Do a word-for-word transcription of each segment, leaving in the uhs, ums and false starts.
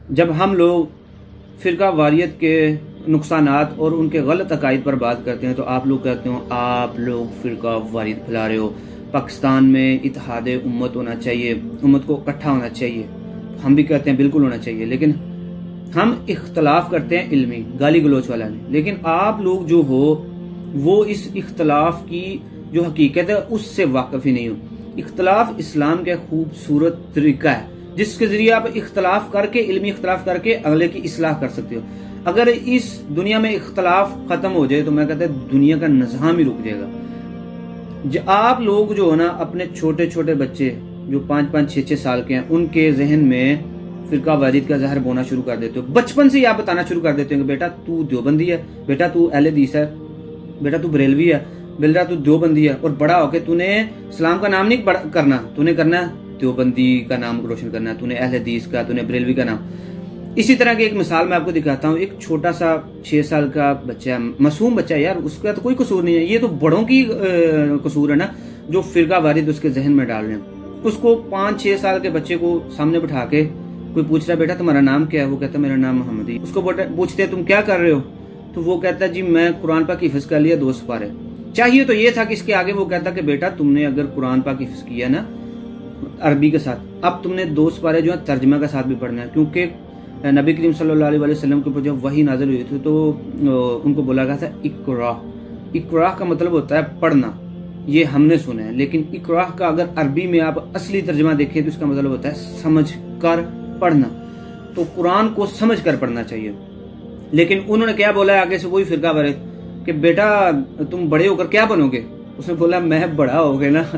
जब हम लोग फ़िरका वारियत के नुकसानात और उनके गलत अकायद पर बात करते हैं तो आप लोग कहते हो आप लोग फ़िरका वारियत फैला रहे हो, पाकिस्तान में इत्तेहाद उम्मत होना चाहिए, उम्मत को इकट्ठा होना चाहिए। हम भी कहते हैं बिल्कुल होना चाहिए, लेकिन हम इख्तलाफ करते हैं इल्मी गाली गलोच वाला नहीं। लेकिन आप लोग जो हो वो इस इख्तलाफ की जो हकीकत है उससे वाकिफ ही नहीं हो। इख्तलाफ इस्लाम का खूबसूरत तरीका है जिसके जरिए आप इख्तलाफ करके इल्मी इख्तलाफ करके अगले की इस्लाह कर सकते हो। अगर इस दुनिया में इख्तलाफ खत्म हो जाए तो मैं कहता हूँ दुनिया का निज़ाम ही रुक जाएगा। आप लोग जो है ना अपने छोटे छोटे बच्चे जो पाँच पाँच छः छः साल के हैं उनके जहन में फ़िरका वारियत का जहर बोना शुरू कर देते हो। बचपन से ही आप बताना शुरू कर देते हो कि बेटा तू देवबंदी है, बेटा तू अहले हदीस है, बेटा तू बरेलवी है, बेटा तू देवबंदी है। और बड़ा होके तूने इस्लाम का नाम नहीं करना, तूने करना देवबंदी का नाम रोशन करना है, तूने अहले हदीस का, तूने बरेलवी का नाम। इसी तरह की एक मिसाल मैं आपको दिखाता हूँ। एक छोटा सा छह साल का बच्चा, मासूम बच्चा यार, उसका तो कोई कसूर नहीं है, ये तो बड़ों की कसूर है ना जो फ़िरका वारियत उसके जहन में डाल रहे हैं। उसको पाँच छह साल के बच्चे को सामने बिठा के कोई पूछ रहा है बेटा तुम्हारा नाम क्या है, वो कहता है मेरा नाम मोहम्मद है। उसको पूछते तुम क्या कर रहे हो, तो वो कहता है जी मैं कुरान पाक हिफ्ज़ कर लिया दो सिपारे। चाहिए तो ये था कि इसके आगे वो कहता कि बेटा तुमने अगर कुरान पाक हिफ्ज़ किया ना अरबी के साथ, अब तुमने दो सिपारे जो है तर्जमा के साथ भी पढ़ना है, क्योंकि नबी करीम सल्लल्लाहु अलैहि वसल्लम के ऊपर जब वही नाज़िल हुई थी तो उनको बोला गया था इक़रा। इक़रा का मतलब होता है पढ़ना, ये हमने सुना है, लेकिन इक़रा का अगर अरबी में आप असली तर्जमा देखें तो इसका मतलब होता है समझ कर पढ़ना। तो कुरान को समझ कर पढ़ना चाहिए। लेकिन उन्होंने क्या बोला आगे से वही फ़िरका वारियत कि बेटा तुम बड़े होकर क्या बनोगे। उसने बोला मैं बड़ा हो गया ना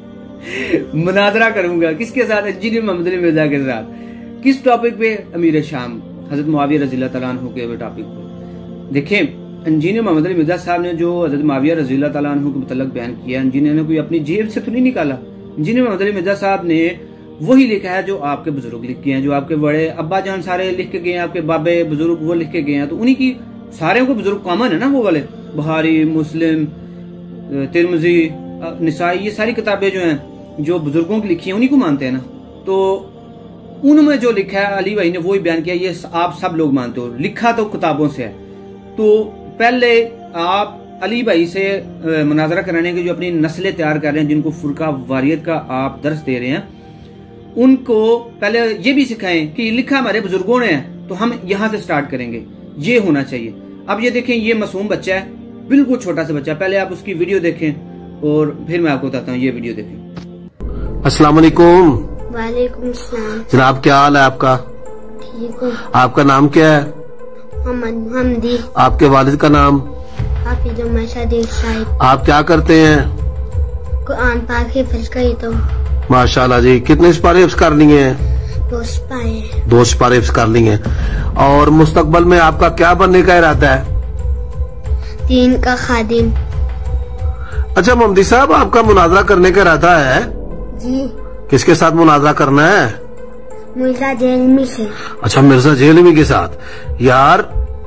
मुनाजरा करूंगा किसके साथ, इंजीनियर मोहम्मद अली मिर्जा के साथ। किस टॉपिक पे, अमीर शाम हजरत मुआविया रज़ियल्लाहु तआला अन्हु के टॉपिक पे। देखें इंजीनियर मोहम्मद अली मिर्जा साहब ने जो हजरत मुआविया रज़ियल्लाहु तआला अन्हु के मुतल्लिक़ बयान किया, इंजीनियर ने कोई अपनी जेब से तो नहीं निकाला। इंजीनियर मोहम्मद अली मिर्जा साहब ने वही लिखा है जो आपके बुजुर्ग लिख के हैं, जो आपके बड़े अब्बा जान सारे लिख के गए हैं, आपके बाबे बुजुर्ग वो लिख के गए हैं। तो उन्हीं की सारे को बुजुर्ग कॉमन है ना, वो वाले बुखारी, मुस्लिम, तिरमिज़ी, निसाई, ये सारी किताबें जो हैं जो बुजुर्गों की लिखी हैं उन्हीं को मानते हैं ना। तो उनमें जो लिखा है अली भाई ने वही बयान किया, ये आप सब लोग मानते हो, लिखा तो किताबों से है। तो पहले आप अली भाई से मुनाजरा कराने की जो अपनी नस्लें तैयार कर रहे हैं, जिनको फ़िरका वारियत का आप दर्स दे रहे हैं, उनको पहले ये भी सिखाएं कि लिखा हमारे बुजुर्गों ने है तो हम यहाँ से स्टार्ट करेंगे, ये होना चाहिए। अब ये देखें ये मासूम बच्चा है, बिल्कुल छोटा सा बच्चा, पहले आप उसकी वीडियो देखें और फिर मैं आपको बताता हूँ। ये वीडियो देखें। अस्सलाम वालेकुम। वालेकुम सलाम। जनाब क्या हाल है आपका? ठीक हूँ। आपका नाम क्या है? मोहम्मद मुहम्मदी। आपके वालिद का नाम? हाफिज उमर सदीक साहिब। आप क्या करते हैं? कुरान पाक हिफ्ज़ करी तो। माशाल्लाह जी, कितने सिपारे हिफ्ज़ कर लिए हैं? दो सिपारे। दो सिपारे हिफ्ज़ कर लिए हैं। और मुस्तकबल में आपका क्या बनने का इरादा है? दीन का खादिम। अच्छा मोहम्मदी साहब, आपका मुनाजरा करने का इरादा है? जी। किसके साथ मुनाजरा करना है? मिर्जा जेलमी से। अच्छा मिर्जा जेलमी के साथ। यार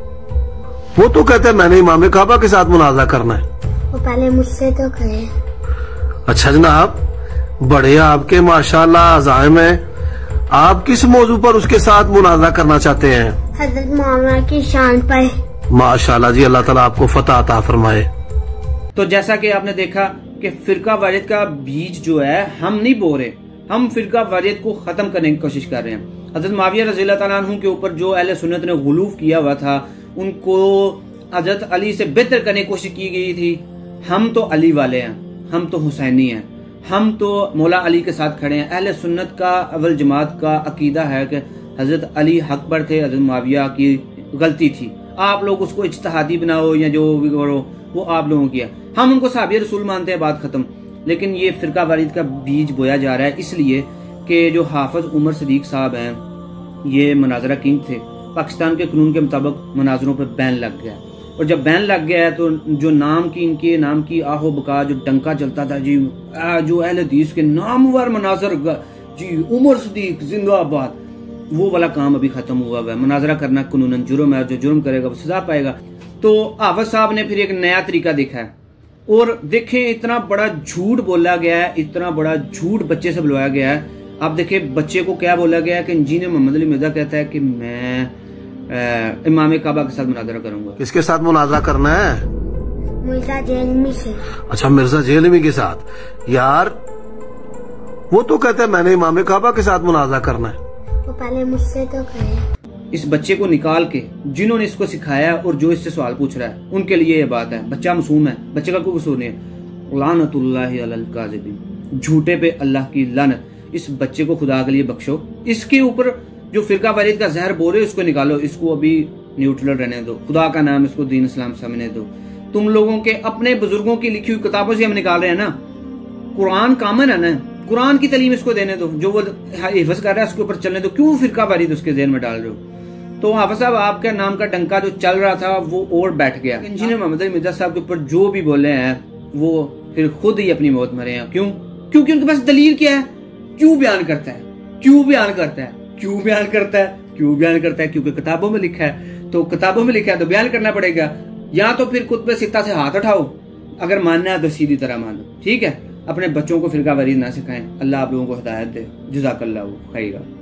वो तो कहते हैं मैंने इमाम काबा के साथ मुनाजरा करना है। वो पहले मुझसे तो कहे। अच्छा जनाब, बड़े आपके माशाल्लाह अज़ाइम है। आप किस मौजू पर उसके साथ मुनाजरा करना चाहते हैं? हजरत मोहम्मद की शान पर। माशाल्लाह जी, अल्लाह ताला आपको फतह अता फरमाए। तो जैसा कि आपने देखा कि फ़िरका वारियत का बीज जो है हम नहीं बो रहे, हम फ़िरका वारियत को खत्म करने की कोशिश कर रहे हैं। हजरत मुआविया रज़ियल्लाहु तआला अन्हु के ऊपर जो अहले सुन्नत ने गुलूफ किया हुआ था, उनको हजरत अली से बेहतर करने की कोशिश की गई थी। हम तो अली वाले हैं, हम तो हुसैनी हैं, हम तो मौला अली के साथ खड़े हैं। अहले सुन्नत का अव्वल जमात का अकीदा है कि हजरत अली हक पर थे, हजरत मुआविया की गलती थी। आप लोग उसको इज्तिहादी बनाओ या जो भी करो वो आप लोगों की है, हम उनको साहब रसूल मानते हैं, बात खत्म। लेकिन ये फ़िरका वारियत का बीज बोया जा रहा है इसलिए कि जो हाफिज उमर सदीक साहब हैं ये मुनाजरा किंग थे। पाकिस्तान के कानून के मुताबिक मुनाजरों पर बैन लग गया, और जब बैन लग गया है तो जो नाम की इनके नाम की आहो बका जो डंका चलता था जी, जो अहले हदीस के नामवर मुनाजर जी उमर सदीक जिंदाबाद, वो वाला काम अभी खत्म हुआ है। मुनाजरा करना कानूनन जुर्म है, जो जुर्म करेगा वो सजा पाएगा। तो हाफिज साहब ने फिर एक नया तरीका देखा है, और देखें इतना बड़ा झूठ बोला गया है, इतना बड़ा झूठ बच्चे से बुलवाया गया है। आप देखिए बच्चे को क्या बोला गया है कि इंजीनियर मोहम्मद अली मिर्जा कहता है कि मैं इमाम काबा के साथ मुनाजरा करूंगा। किसके साथ मुनाजरा करना है? मिर्जा जेलमी से। अच्छा, मिर्जा जेलमी के साथ। यार वो तो कहता है मैंने इमाम काबा के साथ मुनाजरा करना है। वो पहले मुझसे तो कहे। इस बच्चे को निकाल के जिन्होंने इसको सिखाया और जो इससे सवाल पूछ रहा है उनके लिए ये बात है। बच्चा मासूम है, बच्चे का कोई कसूर नहीं है। लानतुल्लाहि अलल काज़िबीन, झूठे पे अल्लाह की लानत। इस बच्चे को खुदा के लिए बख्शो। इसके ऊपर जो फिरका वारियत का जहर बोरे उसको निकालो। इसको अभी न्यूट्रल रहने दो। खुदा का नाम इसको दीन इस्लाम समझने दो। तुम लोगों के अपने बुजुर्गों की लिखी हुई किताबों से हम निकाल रहे हैं ना। कुरान कामन है ना, कुरान की तालीम इसको देने दो। जो वो हिफ्ज़ कर रहा है उसके ऊपर चलने दो। क्यों फिरका वारियत उसके ज़हन में डाल रहे हो? तो हाफिज साहब आपके नाम का डंका जो चल रहा था वो और बैठ गया। इंजीनियर मोहम्मद अली मिर्जा साहब के ऊपर जो भी बोले हैं वो फिर खुद ही अपनी मौत मरे हैं। क्यों? क्योंकि उनके पास दलील क्या है? क्यों बयान करता है? क्यों बयान करता है? क्यों बयान करता है? क्यों बयान करता है? क्योंकि किताबों में लिखा है। तो किताबों में लिखा है तो बयान करना पड़ेगा। या तो फिर कुतबे सित्ता से हाथ उठाओ, अगर मानना है तो सीधी तरह मानो। ठीक है, अपने बच्चों को फिरका वारियत ना सिखाएं। अल्लाह आप लोगों को हिदायत दे। जज़ाकल्लाहु खैरा।